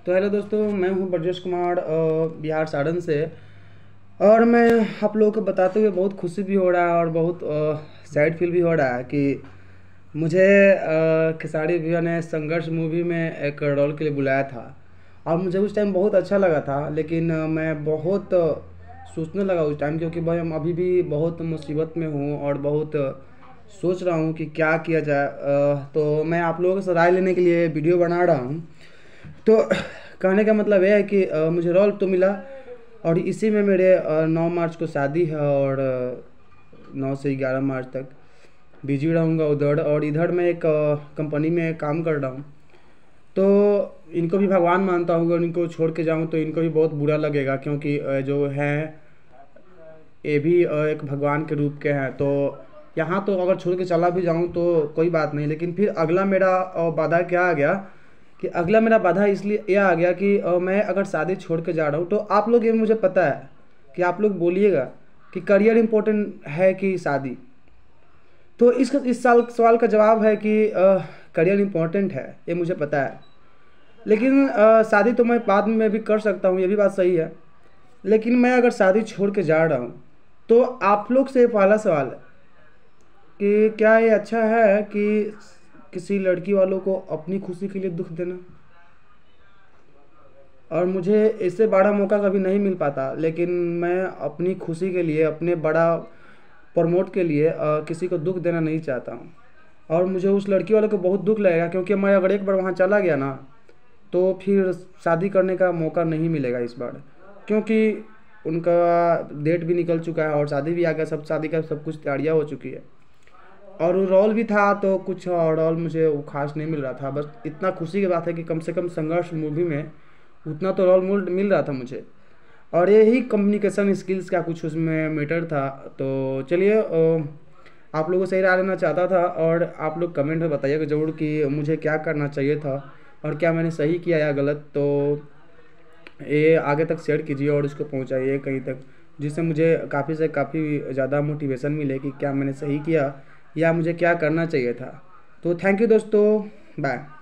तो हेलो दोस्तों, मैं हूं ब्रजेश कुमार बिहार साड़न से। और मैं आप लोगों को बताते हुए बहुत खुशी भी हो रहा है और बहुत सैड फील भी हो रहा है कि मुझे खेसारी भैया ने संघर्ष मूवी में एक रोल के लिए बुलाया था। और मुझे उस टाइम बहुत अच्छा लगा था, लेकिन मैं बहुत सोचने लगा उस टाइम, क्योंकि भाई हम अभी भी बहुत मुसीबत में हूँ और बहुत सोच रहा हूँ कि क्या किया जाए। तो मैं आप लोगों से राय लेने के लिए वीडियो बना रहा हूँ। तो कहने का मतलब यह है कि मुझे रोल तो मिला और इसी में मेरे 9 मार्च को शादी है और 9 से 11 मार्च तक बिजी रहूँगा उधर। और इधर मैं एक कंपनी में काम कर रहा हूँ। तो इनको भी भगवान मानता हूँ, अगर इनको छोड़ के जाऊँ तो इनको भी बहुत बुरा लगेगा, क्योंकि जो हैं ये भी एक भगवान के रूप के हैं। तो यहाँ तो अगर छोड़ के चला भी जाऊँ तो कोई बात नहीं, लेकिन फिर अगला मेरा बाधा क्या आ गया कि अगला मेरा बाधा इसलिए यह आ गया कि मैं अगर शादी छोड़ के जा रहा हूँ तो आप लोग, ये मुझे पता है कि आप लोग बोलिएगा कि करियर इम्पोर्टेंट है कि शादी। तो इस साल सवाल का जवाब है कि करियर इम्पोर्टेंट है, ये मुझे पता है। लेकिन शादी तो मैं बाद में भी कर सकता हूँ, ये भी बात सही है। लेकिन मैं अगर शादी छोड़ के जा रहा हूँ तो आप लोग से पहला सवाल है कि क्या ये अच्छा है कि किसी लड़की वालों को अपनी खुशी के लिए दुख देना। और मुझे इससे बड़ा मौका कभी नहीं मिल पाता, लेकिन मैं अपनी खुशी के लिए, अपने बड़ा प्रमोट के लिए किसी को दुख देना नहीं चाहता हूँ। और मुझे उस लड़की वाले को बहुत दुख लगेगा, क्योंकि मैं अगर एक बार वहाँ चला गया ना तो फिर शादी करने का मौका नहीं मिलेगा इस बार, क्योंकि उनका डेट भी निकल चुका है और शादी भी आ गया, सब शादी का सब कुछ तैयारियाँ हो चुकी है। और वो रोल भी था तो कुछ और रोल मुझे वो खास नहीं मिल रहा था। बस इतना खुशी की बात है कि कम से कम संघर्ष मूवी में उतना तो रोल मिल रहा था मुझे। और यही कम्युनिकेशन स्किल्स का कुछ उसमें मैटर था। तो चलिए, आप लोगों से ही राय लेना चाहता था और आप लोग कमेंट में बताइएगा ज़रूर कि मुझे क्या करना चाहिए था और क्या मैंने सही किया या गलत। तो ये आगे तक शेयर कीजिए और इसको पहुंचाइए कहीं तक, जिससे मुझे काफ़ी से काफ़ी ज़्यादा मोटिवेशन मिले कि क्या मैंने सही किया या मुझे क्या करना चाहिए था। तो थैंक यू दोस्तों, बाय।